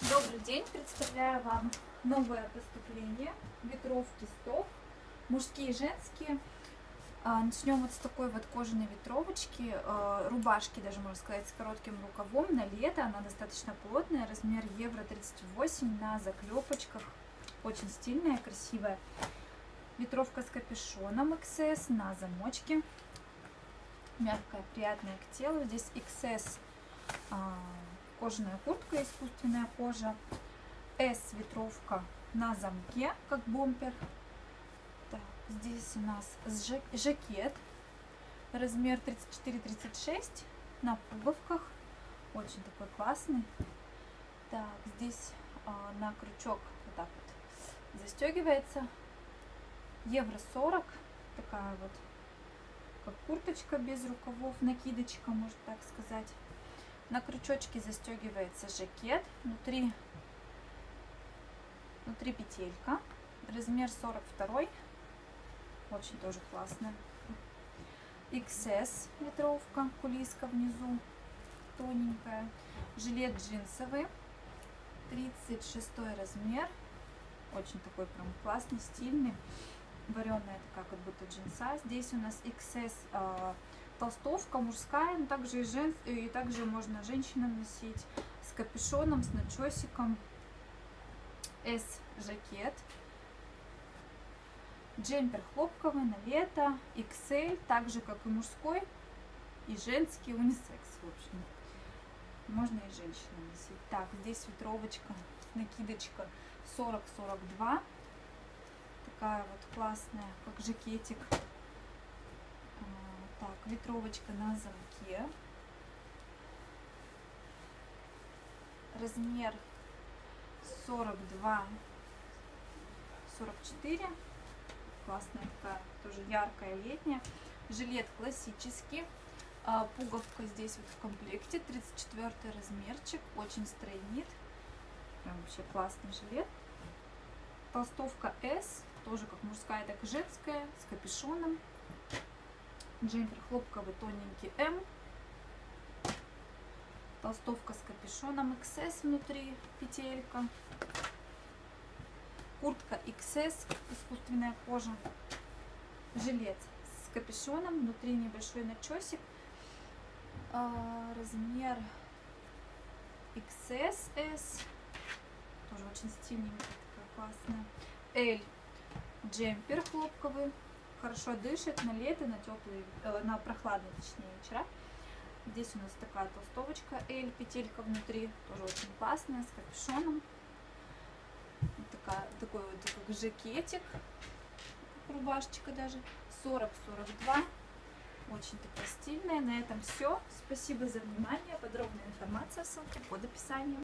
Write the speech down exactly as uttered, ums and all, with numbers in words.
Добрый день! Представляю вам новое поступление. Ветровки стоп. Мужские и женские. Начнем вот с такой вот кожаной ветровочки. Рубашки, даже можно сказать, с коротким рукавом на лето. Она достаточно плотная. Размер евро тридцать восемь на заклепочках. Очень стильная, красивая. Ветровка с капюшоном икс эс на замочке. Мягкая, приятная к телу. Здесь икс эс кожаная куртка, искусственная кожа. эс ветровка на замке, как бомпер. Так, здесь у нас жакет. Размер тридцать четыре тридцать шесть на пуговках. Очень такой классный. Так, здесь а, на крючок вот так вот застегивается. евро сорок. Такая вот, как курточка без рукавов, накидочка, можно так сказать. На крючочке застегивается жакет, внутри, внутри петелька, размер сорок два, очень тоже классная. икс эс ветровка, кулиска внизу, тоненькая. Жилет джинсовый, тридцать шестой размер, очень такой прям классный, стильный. Вареная такая, как будто джинса. Здесь у нас икс эс э, толстовка мужская, но также и, жен... и также можно женщинам носить, с капюшоном, с начесиком. эс жакет. Джемпер хлопковый на лето, икс эль, так же как и мужской, и женский, унисекс, в общем. Можно и женщинам носить. Так, здесь ветровочка, накидочка сорок сорок два. Такая вот классная, как жакетик. Так, ветровочка на замке. Размер сорок два сорок четыре. Классная такая, тоже яркая, летняя. Жилет классический. Пуговка здесь вот в комплекте. тридцать четвёртый размерчик. Очень стройнит. Прям вообще классный жилет. Толстовка эс. Тоже как мужская, так и женская. С капюшоном. Джемпер хлопковый тоненький эм. Толстовка с капюшоном икс эс внутри, петелька. Куртка икс эс, искусственная кожа. Жилет с капюшоном, внутри небольшой начесик. Размер икс эс эс. Тоже очень стильненькая, такая классная. эль. Джемпер хлопковый. Хорошо дышит на лето, на теплые, э, на прохладные, точнее, вечера. Здесь у нас такая толстовочка эль, петелька внутри, тоже очень классная, с капюшоном. Вот такая, такой вот как жакетик, рубашечка даже, сорок сорок два. Очень такая стильная. На этом все. Спасибо за внимание. Подробная информация, ссылки под описанием.